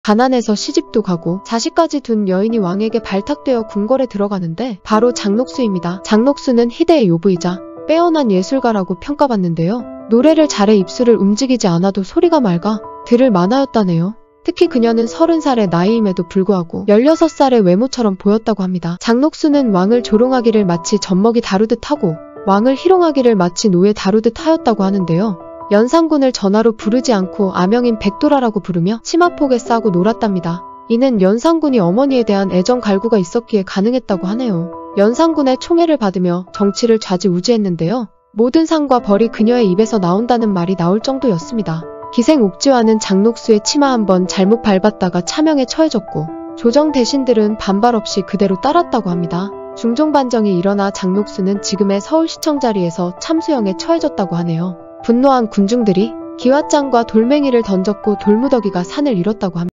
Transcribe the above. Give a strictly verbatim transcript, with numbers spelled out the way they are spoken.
가난해서 시집도 가고 자식까지 둔 여인이 왕에게 발탁되어 궁궐에 들어가는데 바로 장녹수입니다. 장녹수는 희대의 요부이자 빼어난 예술가라고 평가받는데요. 노래를 잘해 입술을 움직이지 않아도 소리가 맑아 들을 만하였다네요. 특히 그녀는 서른 살의 나이임에도 불구하고 열여섯 살의 외모처럼 보였다고 합니다. 장녹수는 왕을 조롱하기를 마치 젖먹이 다루듯 하고 왕을 희롱하기를 마치 노예 다루듯 하였다고 하는데요. 연산군을 전화로 부르지 않고 아명인 백도라라고 부르며 치마폭에 싸고 놀았답니다. 이는 연산군이 어머니에 대한 애정 갈구가 있었기에 가능했다고 하네요. 연산군의 총애를 받으며 정치를 좌지우지했는데요. 모든 상과 벌이 그녀의 입에서 나온다는 말이 나올 정도였습니다. 기생옥지화는 장녹수의 치마 한 번 잘못 밟았다가 차명에 처해졌고 조정 대신들은 반발 없이 그대로 따랐다고 합니다. 중종반정이 일어나 장녹수는 지금의 서울시청 자리에서 참수형에 처해졌다고 하네요. 분노한 군중들이 기왓장과 돌멩이를 던졌고 돌무더기가 산을 잃었다고 합니다.